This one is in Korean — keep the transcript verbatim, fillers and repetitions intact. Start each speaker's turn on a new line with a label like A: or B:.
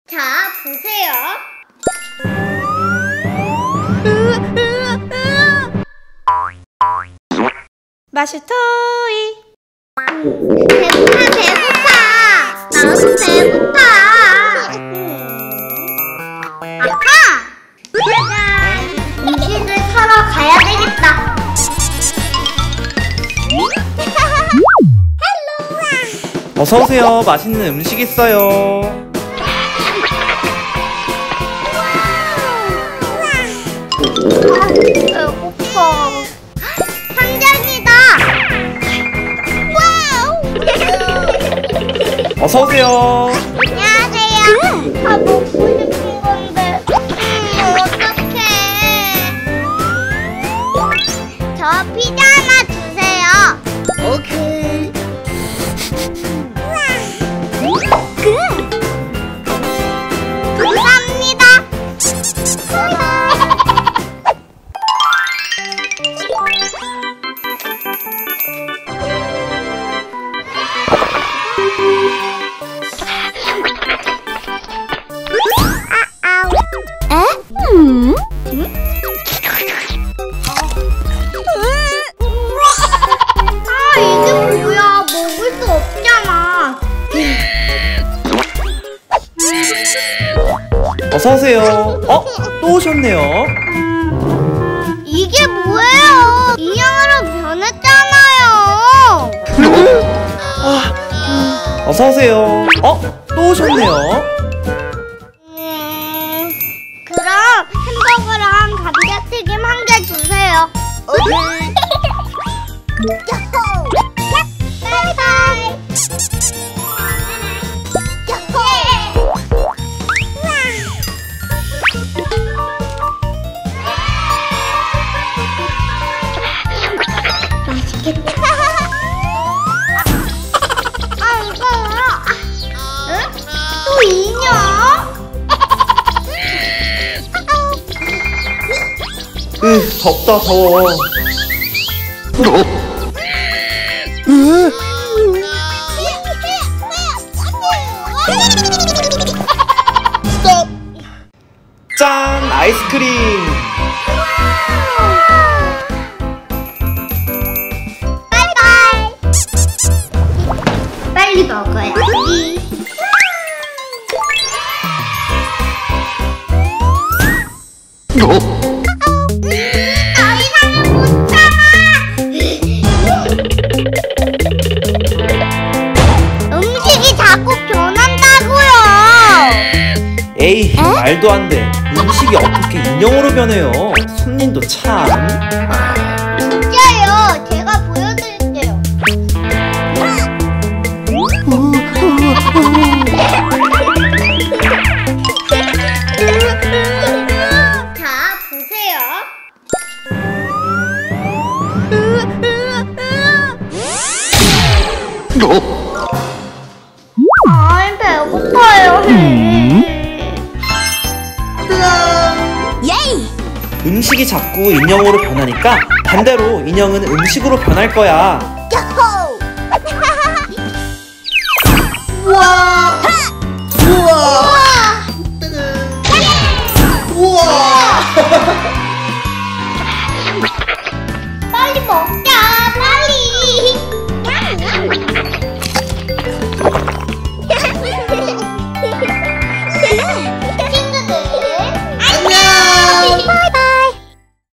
A: 자, 보세요.
B: 마실 토이.
A: 배고파, 배고파. 나도 배고파. 아까 짜잔, 음식을 사러 가야 되겠다.
C: 어서 오세요. 맛있는 음식 있어요.
A: 배고파. 상장이다. 와우.
C: 어서 오세요.
A: 안녕하세요. 다 먹고 싶은 건데. 음, 어떡해. 저 피자 하나 주세요.
C: 오케이.
A: 감사합니다. 에? 음? 아, 이게 뭐야? 먹을 수 없잖아.
C: 어서 오세요. 어? 또 오셨네요.
A: 이게 뭐예요? 인형으로 변했잖아요.
C: 어서 오세요. 어? 또 오셨네요.
A: 음, 그럼 햄버거랑 감자튀김 한 개 주세요. 오케이. 바이바이. 맛있겠다. 아, 무서워. 응? 또 인형?
C: 으, 덥다, 더워.
A: 스톱.
C: 짠! 아이스크림!
A: 바이바이. 빨리 먹어야지. 더 이상은 못 참아. 음식이 자꾸 변한다고요.
C: 에이, 말도 안 돼. 음식이 어떻게 인형으로 변해요? 손님도 참.
A: 진짜요. 제가 보여드릴게요. 자, 보세요. 아이, 배고파요.
C: 음식이 자꾸 인형으로 변하니까 반대로 인형은 음식으로 변할 거야.
A: 우와. 우와.